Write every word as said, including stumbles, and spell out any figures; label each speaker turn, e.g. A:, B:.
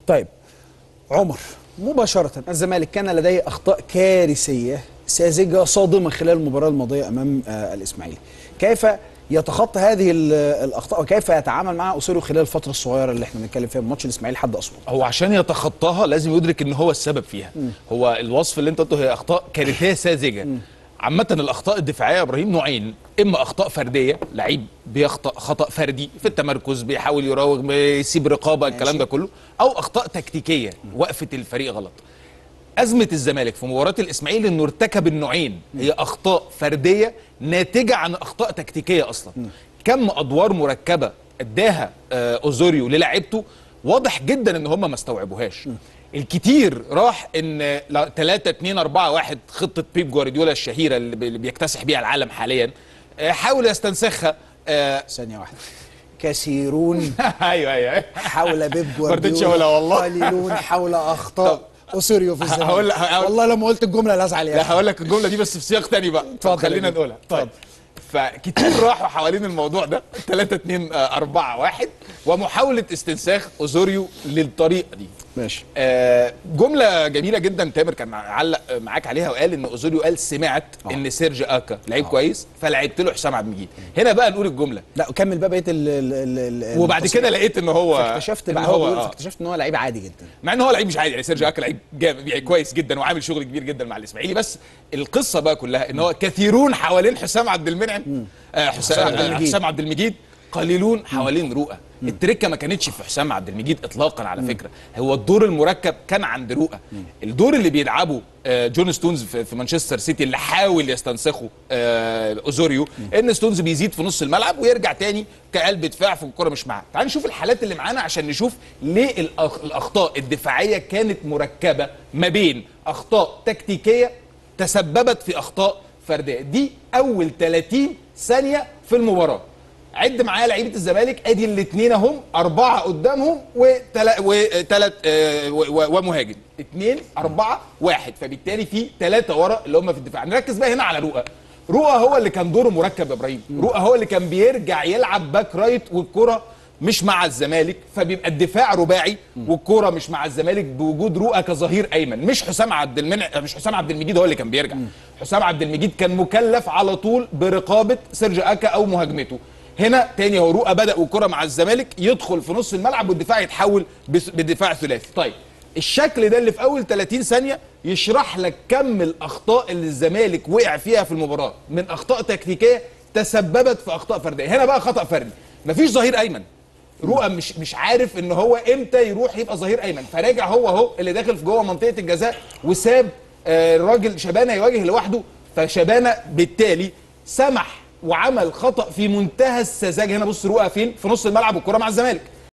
A: طيب عمر، مباشرة الزمالك كان لديه أخطاء كارثية ساذجة صادمة خلال المباراة الماضية أمام آه الإسماعيلي. كيف يتخطى هذه الأخطاء وكيف يتعامل معها أوسوريو خلال الفترة الصغيرة اللي احنا بنتكلم فيها من ماتش الإسماعيلي لحد أسوان؟
B: هو عشان يتخطاها لازم يدرك ان هو السبب فيها. م. هو الوصف اللي انت قلته هي أخطاء كارثية ساذجة. عامة الأخطاء الدفاعية يا إبراهيم نوعين، إما أخطاء فردية، لعيب بيخطأ خطأ فردي في التمركز، بيحاول يراوغ، يسيب رقابة، الكلام ده كله، أو أخطاء تكتيكية، وقفة الفريق غلط. أزمة الزمالك في مباراة الإسماعيلي إنه ارتكب النوعين، هي أخطاء فردية ناتجة عن أخطاء تكتيكية أصلا. كم أدوار مركبة أداها أوزوريو للاعيبته واضح جدا إن هم ما استوعبوهاش. الكتير راح ان ثلاثة اتنين أربعة واحد خطه بيب جوارديولا الشهيره اللي بيكتسح بيها العالم حاليا، حاول يستنسخها.
A: ثانيه واحده، كثيرون
B: ايوه ايوه
A: حول بيب جوارديولا
B: والله
A: قليلون حول اخطاء اوسوريو في الزمالك.
B: هقول لك
A: والله لما قلت الجمله لا ازعل يعني.
B: لا هقول لك الجمله دي بس في سياق ثاني بقى،
A: اتفضل
B: خلينا نقولها. طيب فكتير راحوا حوالين الموضوع ده ثلاثة اتنين أربعة واحد ومحاولة استنساخ أوزوريو للطريقة دي.
A: ماشي.
B: آه جملة جميلة جدا تامر كان علق معاك عليها وقال ان أوزوريو قال سمعت أوه. ان سيرج اكا لعيب أوه. كويس فلعبت له حسام عبد المجيد. هنا بقى نقول الجملة.
A: لا كمل بقى بقية ال
B: وبعد كده لقيت ان هو
A: اكتشفت بقى هو آه. اكتشفت ان هو لعيب عادي جدا.
B: مع ان هو لعيب مش عادي يعني، سيرج اكا لعيب يعني كويس جدا وعامل شغل كبير جدا مع الاسماعيلي، بس القصة بقى كلها ان هو كثيرون حوالين حسام عبد المنعم آه حسام, حسام عبد المجيد، قليلون حوالين رؤى. التركه ما كانتش في حسام عبد المجيد اطلاقا على فكره، هو الدور المركب كان عند رؤى. الدور اللي بيلعبه جون ستونز في مانشستر سيتي اللي حاول يستنسخه اوزوريو، ان ستونز بيزيد في نص الملعب ويرجع تاني كقلب دفاع في الكره مش معاه. تعال نشوف الحالات اللي معانا عشان نشوف ليه الاخطاء الدفاعيه كانت مركبه ما بين اخطاء تكتيكيه تسببت في اخطاء فرديه. دي اول ثلاثين ثانيه في المباراه. عد معايا لعيبه الزمالك، ادي الاثنين اهم، اربعه قدامهم وثلاث آه ومهاجم، اثنين اربعه واحد، فبالتالي في ثلاثه ورا اللي هم في الدفاع. نركز بقى هنا على رؤى. رؤى هو اللي كان دوره مركب يا ابراهيم، رؤى هو اللي كان بيرجع يلعب باك رايت والكره مش مع الزمالك، فبيبقى الدفاع رباعي والكره مش مع الزمالك بوجود رؤى كظهير ايمن، مش حسام عبد المنعم، مش حسام عبد المجيد هو اللي كان بيرجع. حسام عبد المجيد كان مكلف على طول برقابه سيرج اكا او مهاجمته. هنا تاني هو رؤى بدأ والكرة مع الزمالك يدخل في نص الملعب والدفاع يتحول بدفاع ثلاثي. طيب الشكل ده اللي في اول ثلاثين ثانية يشرح لك كم الاخطاء اللي الزمالك وقع فيها في المباراة من اخطاء تكتيكية تسببت في اخطاء فردية. هنا بقى خطأ فردي، مفيش ظهير ايمن، رؤى مش مش عارف ان هو امتى يروح يبقى ظهير ايمن، فراجع هو اهو اللي داخل في جوه منطقة الجزاء وساب آه الراجل شبانة يواجه لوحده، فشبانة بالتالي سمح وعمل خطأ في منتهى السذاجة. هنا بص رؤى فين؟ في نص الملعب والكرة مع الزمالك.